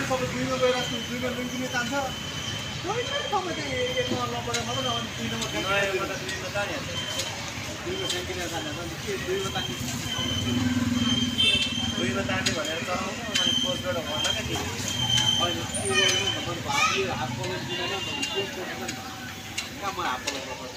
सबै दुईमा गएर दुईमा लिङ्क किने चाहन्छ सबै सबै चाहिँ एकमा नपरे मात्र अनि दुई नम्बर दुईमा तानिहाल्छ दुईमा चाहिँ किनेर खान्छ के दुईमा तान्ने भनेर चलाउनु अनि पोस्टबाट भन्दा के अहिले के गर्नु भन्नु भातले हात पलाउनु दिँदैन पोस्ट गर्दैन कहाँ म हात पलाउनु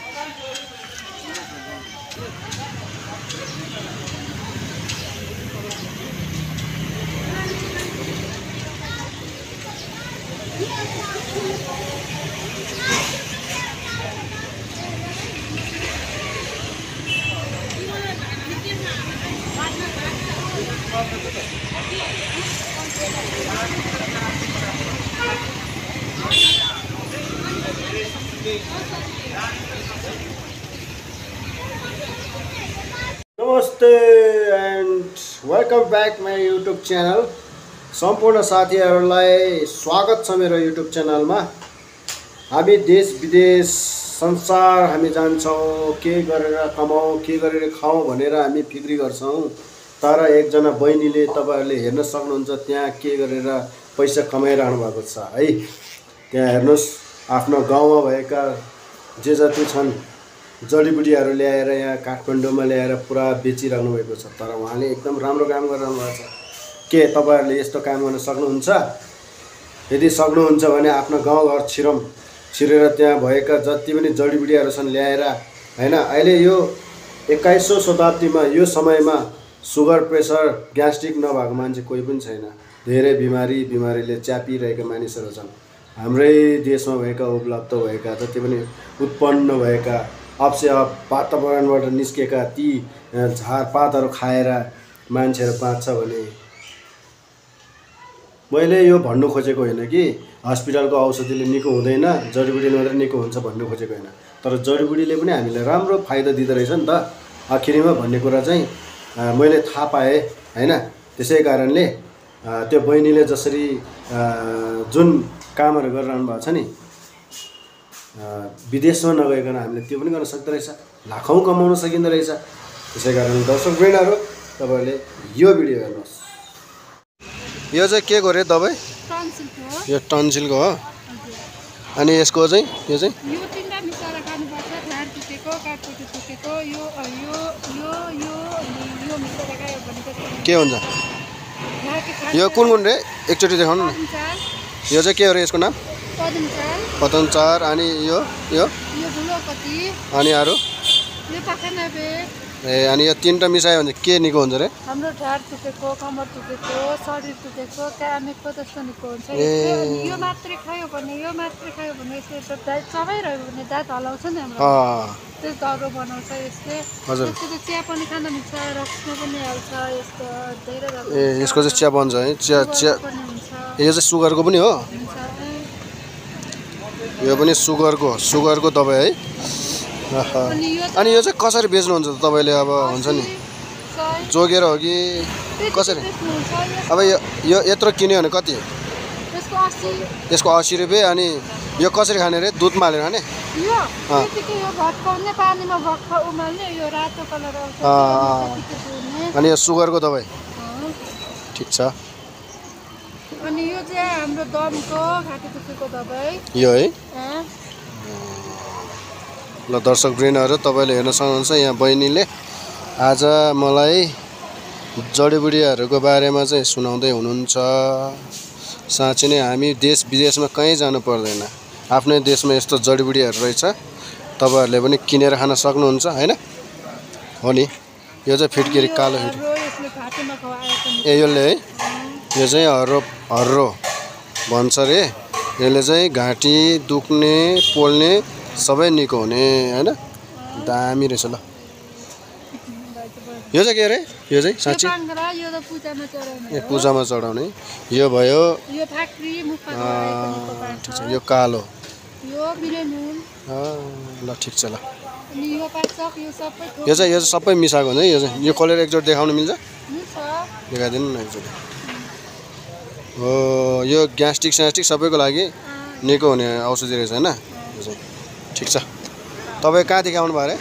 नमस्ते and welcome back my YouTube channel. सम्पूर्ण साथीहरूलाई स्वागत छ मेरो युट्युब च्यानलमा। हामी देश विदेश संसार हामी जान्छौँ, के गरेर कमाउँ के गरेर खाउँ भनेर हामी फिक्री गर्छौँ। तर एकजना बहिनीले तपाईहरूले हेर्न सक्नुहुन्छ त्यहाँ के गरेर पैसा कमाइरहनु भएको छ है। त्यहाँ हेर्नुहोस्, आफ्नो गाउँमा भएका जे जति छन् जडीबुटीहरू ल्याएर यहाँ काठमाडौँमा ल्याएर पुरा बेचिरहनु भएको छ। तर उहाँले एकदम राम्रो काम गरिरहनु भएको छ। के तपाईहरूले यस्तो काम गर्न सक्नुहुन्छ? यदि सक्नुहुन्छ भने आफ्नो गाउँघर छिरेर त्यहाँ भएका जति पनि जडीबुटीहरू छन् ल्याएर हैन। अहिले यो 21औं शताब्दीमा यो समयमा सुगर प्रेसर ग्यास्ट्रिक नभएको मान्छे कोही पनि छैन। धेरै बिमारीले च्यापिरहेका मानिसहरू छन्। हाम्रै देशमा भएका उपलब्ध भएका जति पनि उत्पन्न भएका अवश्य वातावरणबाट निस्केका ती झारपातहरू खाएर मान्छेहरू बाँच्छ भने मैले यो भन्नु खोजेको होइन कि हस्पिटलको औषधिले निको हुँदैन, जडीबुटीले मात्रै निको हुन्छ भन्नु खोजेको होइन। तर जडीबुटीले पनि हामीलाई राम्रो फाइदा दिँदो रहेछ नि त आखिरीमा भन्ने कुरा चाहिँ मैले थाहा पाएँ हैन। त्यसै कारणले त्यो बहिनीले जसरी जुन कामहरू गरिरहनु भएको छ नि, विदेशमा नगइकन हामीले त्यो पनि गर्न सक्दो रहेछ, लाखौँ कमाउन सकिँदो रहेछ। त्यसै कारण दर्शकवृन्दहरू तपाईहरूले यो भिडियो हेर्नुहोस्। यो चाहिँ के गरे दबाई? यो टन्सिलको हो। अनि यसको चाहिँ यो चाहिँ यो तीनटा मिसाएर खानुपर्छ। ढाड टुटेको, काटपट्टि टुटेको, यो मिसाएर खायो भने के हुन्छ? यो कुन रे एकचोटि देखाउनु न। यो चाहिँ के हो रे? यसको नाम पतञ्चार। अनि यो धुलोपति। अनि अरू यो पखानबे। ए अनि यो तीनटा मिसायो भने के निको हुन्छ रे? हाम्रो ढाड टुटेको, कमर टुटेको, शरीर टुटेको, कामेको त्यस्तो निको हुन्छ। यो मात्रै खायो भने यसले चबाइरह्यो भने दाँत हल्लाउँछ नि हाम्रो, त्यो दह्रो बनाउँछ यसले। त्यसको चिया पनि खान मिल्छ, रक्समा पनि हाल्छ यस्तो धेरै दह्रो। ए यसको चाहिँ चिया बन्छ है? चिया पनि हुन्छ। यो चाहिँ सुगरको पनि हो? यो पनि सुगरको दबाई है। अनि यो चाहिँ कसरी बेच्नुहुन्छ त तपाईँले? अब हुन्छ नि जोगेर हो कि कसरी? अब यो यत्रो किन्यो भने कति? यसको 80 रुपियाँ। अनि यो कसरी खाने रे? दुधमा हालेर खाने? अनि यो सुगरको दबाई ठिक छ। अनि यो चाहिँ हाम्रो दमको घाँटी दुखेको दबाई यो है। ल दर्शकवृन्दहरू तपाईँले हेर्न सक्नुहुन्छ, यहाँ बहिनीले आज मलाई जडीबुटीहरूको बारेमा चाहिँ सुनाउँदै हुनुहुन्छ। साँच्चै नै हामी देश विदेशमा कहीँ जानु पर्दैन, आफ्नै देशमा यस्तो जडीबुटीहरू रहेछ। तपाईँहरूले पनि किनेर खान सक्नुहुन्छ हैन। हो नि। यो चाहिँ फिटकिरी कालो फिट ए यसले है। यो चाहिँ हर्रो भन्छ रे। यसले चाहिँ घाँटी दुख्ने पोल्ने सबै निको हुने हैन। दामी रहेछ। ल यो चाहिँ के अरे? यो चाहिँ साँच्चै ए पूजामा चढाउने। यो भयो ठिक छ। यो कालो ल ठिक छ। ल यो चाहिँ सबै मिसाएको हुन्छ है। यो खोलेर एकचोटि देखाउनु मिल्छ? देखाइदिनु न एकचोटि। हो यो ग्यास्ट्रिक सबैको लागि निको हुने औषधि रहेछ हैन। ठिक छ। तपाईँ कहाँदेखि आउनु भयो अरे?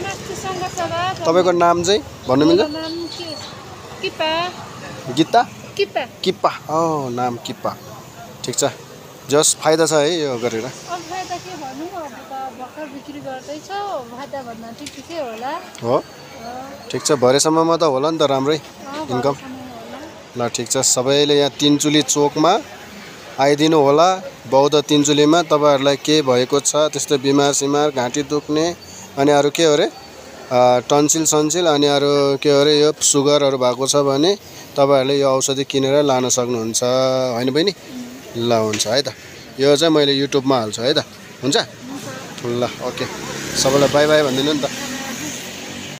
तपाईँको नाम चाहिँ भन्नु मिल्छ? गीता। किप्पा किप्पा नाम किप्पा ठिक छ जस फाइदा छ है यो गरेर अब फाइदा के भन्नु अब त भर्खर बिक्री गर्दैछ फाइदा भन्दा ठिकै होला हो ठिक छ भरेसम्ममा त होला नि त राम्रै इन्कम ल ठिक छ सबैले यहाँ तिनचुली चोकमा आइदिनु होला बौद्ध तिनचुलीमा तपाईँहरूलाई के भएको छ त्यस्तो बिमार सिमार घाँटी दुख्ने अनि अरू के हो अरे टन्सिल सन्सिल अनि अरू के हो अरे यो सुगरहरू भएको छ भने तपाईँहरूले यो औषधि किनेर लान सक्नुहुन्छ होइन बहिनी ल हुन्छ है त यो चाहिँ मैले युट्युबमा हाल्छु है त हुन्छ ल ओके सबैलाई बाई बाई भनिदिनु नि त